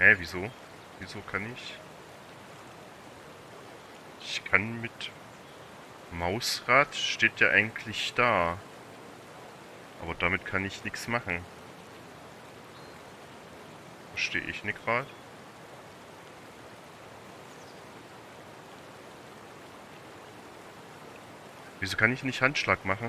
Hä, wieso? Wieso kann ich? Ich kann mit Mausrad, steht ja eigentlich da. Aber damit kann ich nichts machen. Verstehe ich nicht gerade. Wieso kann ich nicht Handschlag machen?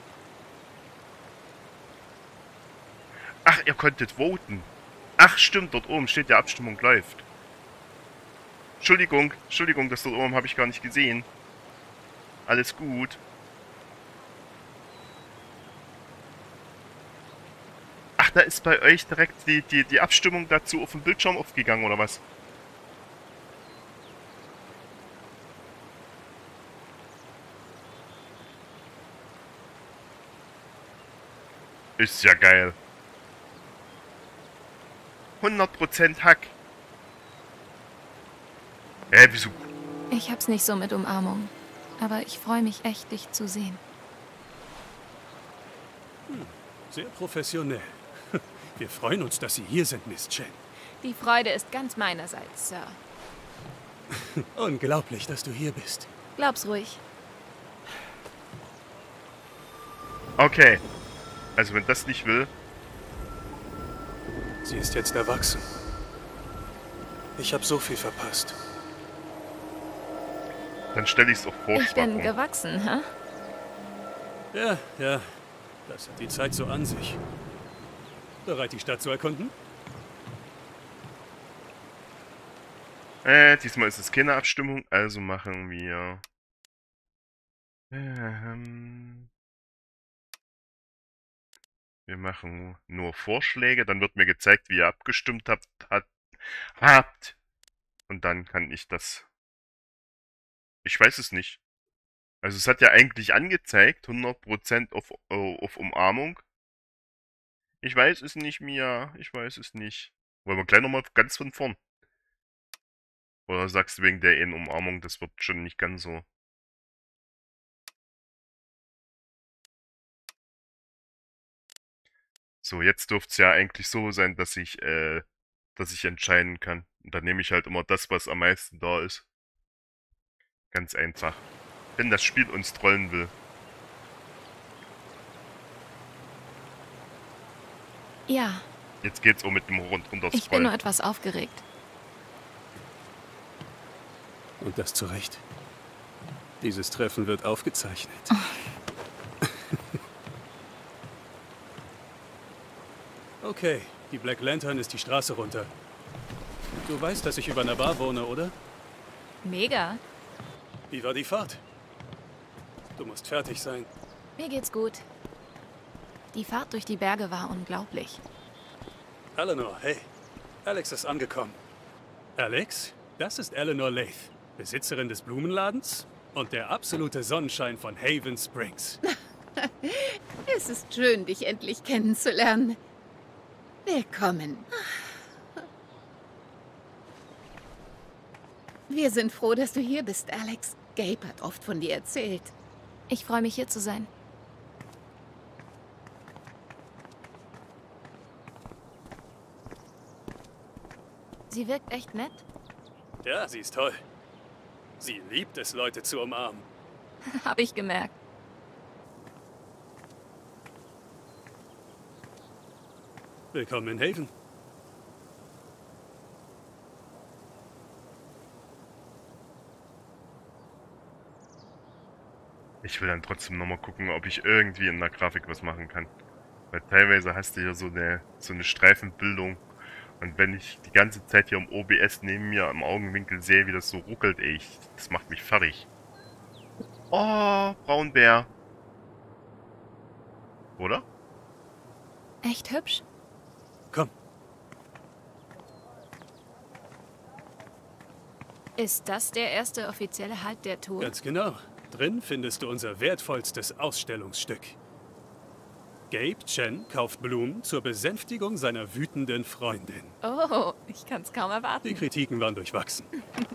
Ach, ihr konntet voten. Ach, stimmt, dort oben steht ja, Abstimmung läuft. Entschuldigung, das dort oben habe ich gar nicht gesehen. Alles gut. Ach, da ist bei euch direkt die Abstimmung dazu auf dem Bildschirm aufgegangen, oder was? Ist ja geil. 100% Hack. Wieso? Ich hab's nicht so mit Umarmung. Aber ich freue mich echt, dich zu sehen. Sehr professionell. Wir freuen uns, dass Sie hier sind, Miss Chen. Die Freude ist ganz meinerseits, Sir. Unglaublich, dass du hier bist. Glaub's ruhig. Okay. Also wenn das nicht will... Sie ist jetzt erwachsen. Ich habe so viel verpasst. Dann stelle ich es auf Ich Vorschlag bin um. gewachsen, hä? Ja, das hat die Zeit so an sich. Bereit, die Stadt zu erkunden? Diesmal ist es keine Abstimmung, also machen wir... wir machen nur Vorschläge, dann wird mir gezeigt, wie ihr abgestimmt habt. Und dann kann ich das... Ich weiß es nicht. Also es hat ja eigentlich angezeigt, 100% auf Umarmung. Ich weiß es nicht, Mia. Ich weiß es nicht. Wollen wir gleich nochmal ganz von vorn? Oder sagst du wegen der Umarmung, das wird schon nicht ganz so... So, jetzt dürfte es ja eigentlich so sein, dass ich entscheiden kann. Und dann nehme ich halt immer das, was am meisten da ist. Ganz einfach. Wenn das Spiel uns trollen will. Ja, Jetzt geht's auch mit dem runter ich bin nur etwas aufgeregt. Und das zu Recht. Dieses Treffen wird aufgezeichnet. Okay, die Black Lantern ist die Straße runter. Du weißt, dass ich über einer Bar wohne, oder? Mega. Wie war die Fahrt? Du musst fertig sein. Mir geht's gut. Die Fahrt durch die Berge war unglaublich. Eleanor, hey. Alex ist angekommen. Alex, das ist Eleanor Lath, Besitzerin des Blumenladens und der absolute Sonnenschein von Haven Springs. Es ist schön, dich endlich kennenzulernen. Willkommen. Wir sind froh, dass du hier bist, Alex. Gabe hat oft von dir erzählt. Ich freue mich, hier zu sein. Sie wirkt echt nett. Ja, sie ist toll. Sie liebt es, Leute zu umarmen. Hab ich gemerkt. Willkommen in Haven. Ich will dann trotzdem nochmal gucken, ob ich irgendwie in der Grafik was machen kann. Weil teilweise hast du hier so eine Streifenbildung. Und wenn ich die ganze Zeit hier im OBS neben mir im Augenwinkel sehe, wie das so ruckelt, ey, das macht mich fertig. Oh, Braunbär. Oder? Echt hübsch? Komm, Ist das der erste offizielle Halt der Tour? ganz genau. Drin findest du unser wertvollstes Ausstellungsstück. Gabe Chen kauft Blumen zur Besänftigung seiner wütenden Freundin. Oh, ich kann's kaum erwarten. Die Kritiken waren durchwachsen.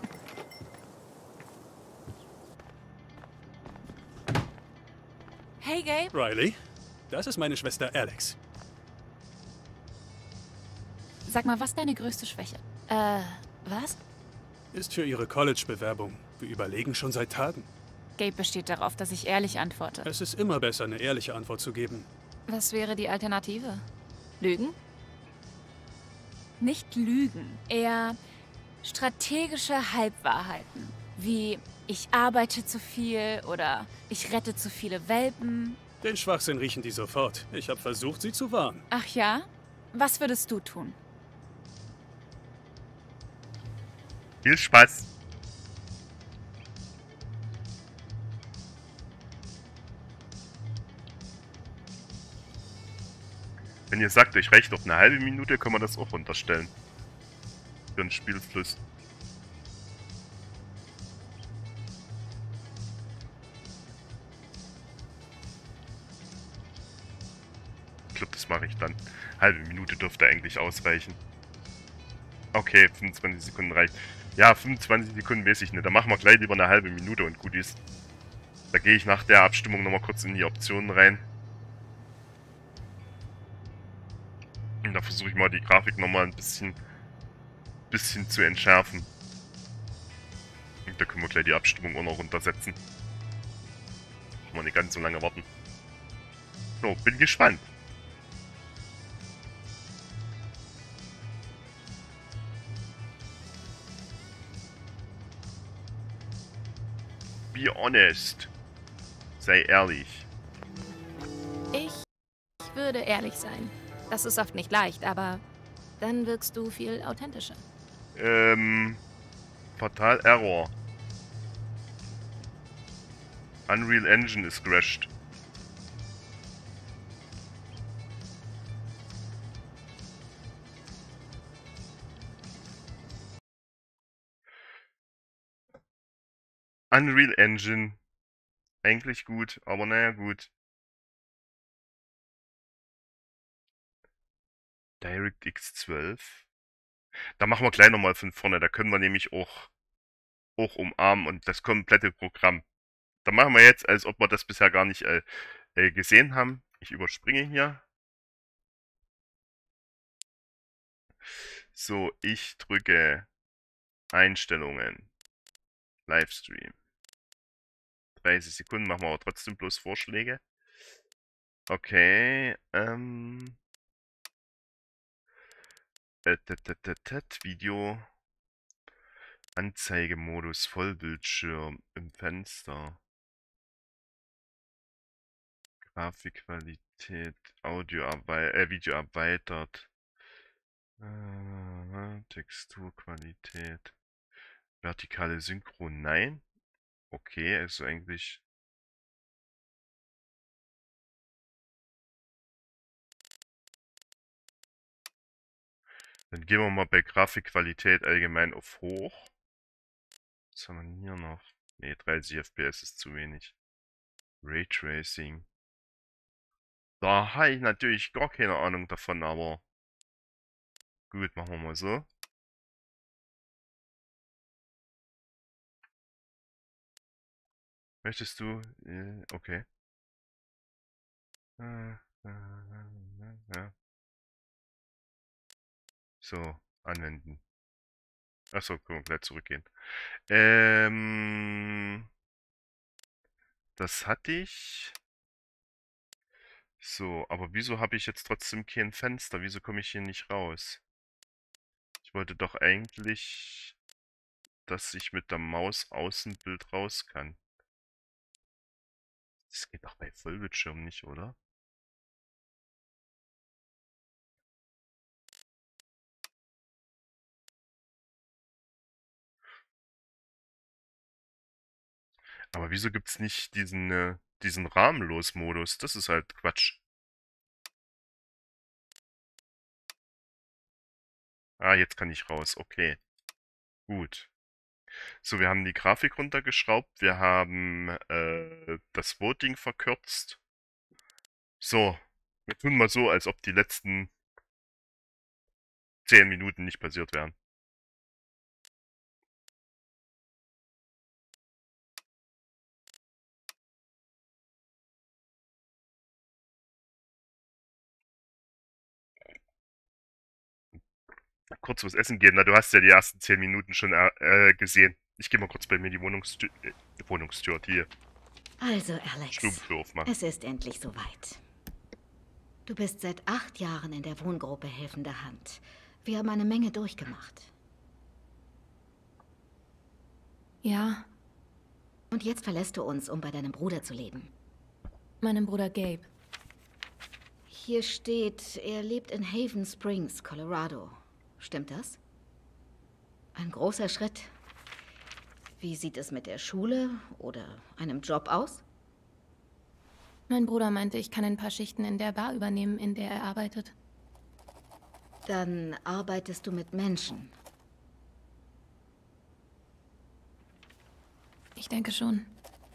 Hey, Gabe. Riley, das ist meine Schwester Alex. Sag mal, was ist deine größte Schwäche? Was? Ist für Ihre College-Bewerbung. Wir überlegen schon seit Tagen. Gabe besteht darauf, dass ich ehrlich antworte. Es ist immer besser, eine ehrliche Antwort zu geben. Was wäre die Alternative? Lügen? Nicht lügen, eher strategische Halbwahrheiten. Wie ich arbeite zu viel oder ich rette zu viele Welpen. Den Schwachsinn riechen die sofort. Ich habe versucht, sie zu warnen. Ach ja? Was würdest du tun? Viel Spaß. Wenn ihr sagt, euch reicht doch eine halbe Minute, können wir das auch unterstellen. Für einen Spielfluss. Ich glaube, das mache ich dann. Halbe Minute dürfte eigentlich ausreichen. Okay, 25 Sekunden reicht. Ja, 25 Sekunden weiß ich nicht. Dann machen wir gleich lieber eine halbe Minute und gut ist. Da gehe ich nach der Abstimmung nochmal kurz in die Optionen rein. Und da versuche ich mal die Grafik nochmal ein bisschen zu entschärfen. Und da können wir gleich die Abstimmung auch noch runtersetzen. Muss man nicht ganz so lange warten. So, bin gespannt. Be honest. Sei ehrlich. Ich würde ehrlich sein. Das ist oft nicht leicht, aber dann wirkst du viel authentischer. Fatal Error. Unreal Engine ist crashed. Unreal Engine. Eigentlich gut, aber naja, gut. DirectX 12. Da machen wir gleich nochmal von vorne. Da können wir nämlich auch umarmen und das komplette Programm. Da machen wir jetzt, als ob wir das bisher gar nicht gesehen haben. Ich überspringe hier. So, ich drücke Einstellungen. Livestream. 30 Sekunden, machen wir aber trotzdem bloß Vorschläge. Okay, Video. Anzeigemodus, Vollbildschirm im Fenster. Grafikqualität, Video erweitert. Texturqualität. Vertikale Synchro, nein. Okay, also eigentlich. Dann gehen wir mal bei Grafikqualität allgemein auf hoch. Was haben wir denn hier noch? Ne, 30 FPS ist zu wenig. Raytracing. Da habe ich natürlich gar keine Ahnung davon, aber gut, machen wir mal so. Möchtest du? Okay. Ja. So, anwenden. Achso, können wir gleich zurückgehen. Das hatte ich. So, aber wieso habe ich jetzt trotzdem kein Fenster? Wieso komme ich hier nicht raus? Ich wollte doch eigentlich, dass ich mit der Maus Außenbild raus kann. Das geht doch bei Vollbildschirm nicht, oder? Aber wieso gibt's nicht diesen Rahmenlos-Modus? Das ist halt Quatsch. Ah, jetzt kann ich raus. Okay. Gut. So, wir haben die Grafik runtergeschraubt. Wir haben das Voting verkürzt. So. Wir tun mal so, als ob die letzten 10 Minuten nicht passiert wären. kurz was essen gehen. Na, du hast ja die ersten 10 Minuten schon gesehen. Ich gehe mal kurz bei mir die Wohnungstür hier. Also, Alex, Stubentür aufmachen. es ist endlich soweit. Du bist seit 8 Jahren in der Wohngruppe Helfende Hand. Wir haben eine Menge durchgemacht. Ja, Und jetzt verlässt du uns, um bei deinem Bruder zu leben. meinem Bruder Gabe. Hier steht, er lebt in Haven Springs, Colorado. Stimmt das? Ein großer Schritt. Wie sieht es mit der Schule oder einem Job aus? Mein Bruder meinte, ich kann ein paar Schichten in der Bar übernehmen, in der er arbeitet. Dann arbeitest du mit Menschen. Ich denke schon.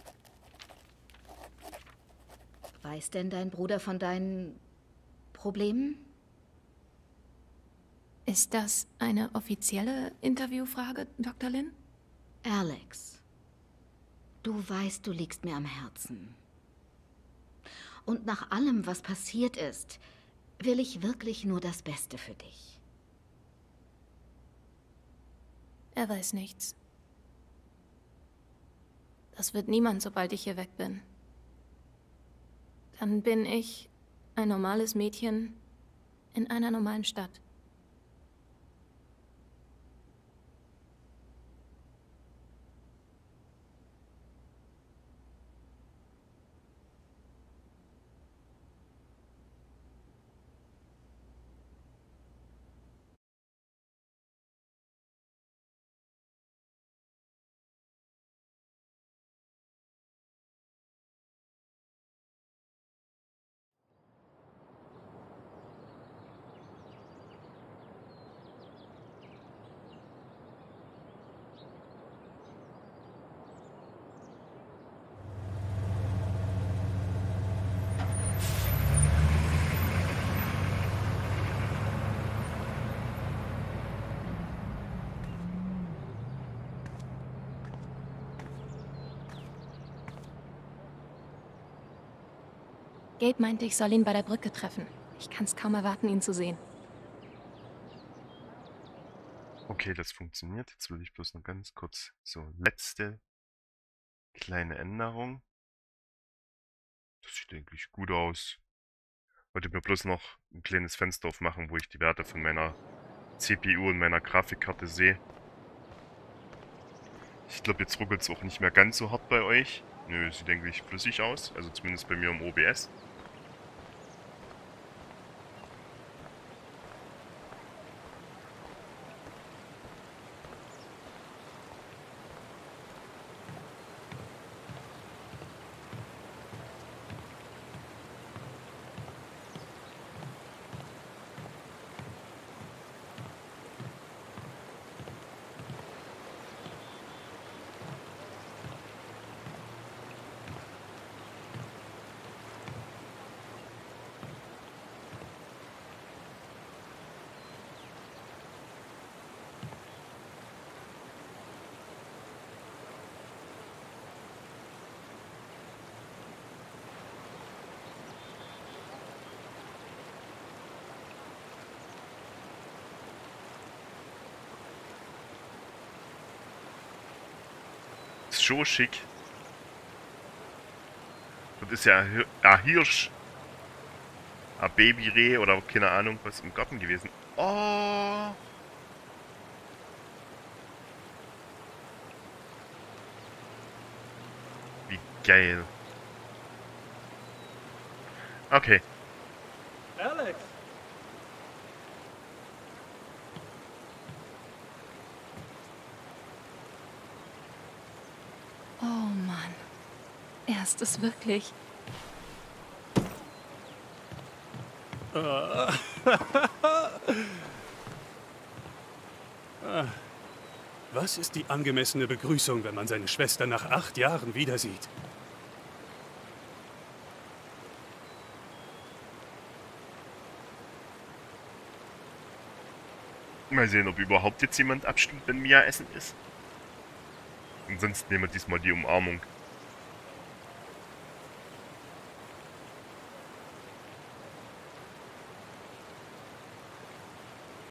Weiß denn dein Bruder von deinen Problemen? Ist das eine offizielle Interviewfrage, Dr. Lin? Alex, du weißt, du liegst mir am Herzen. Und nach allem, was passiert ist, will ich wirklich nur das Beste für dich. Er weiß nichts. Das wird niemand, sobald ich hier weg bin. Dann bin ich ein normales Mädchen in einer normalen Stadt. Gabe meinte, ich soll ihn bei der Brücke treffen. Ich kann es kaum erwarten, ihn zu sehen. Okay, das funktioniert. Jetzt will ich bloß noch ganz kurz so letzte kleine Änderung. Das sieht eigentlich gut aus. Wollte mir bloß noch ein kleines Fenster aufmachen, wo ich die Werte von meiner CPU und meiner Grafikkarte sehe. Ich glaube, jetzt ruckelt es auch nicht mehr ganz so hart bei euch. Nö, sieht eigentlich flüssig aus. Also zumindest bei mir im OBS. Ist schon schick. Das ist ja ein Hirsch. Ein Babyreh oder keine Ahnung was im Garten gewesen. Oh! Wie geil. Okay. Alex! Oh Mann. Er ist es wirklich. Was ist die angemessene Begrüßung, wenn man seine Schwester nach 8 Jahren wieder sieht? Mal sehen, ob überhaupt jetzt jemand abstimmt, wenn Mia essen ist. Ansonsten nehmen wir diesmal die Umarmung.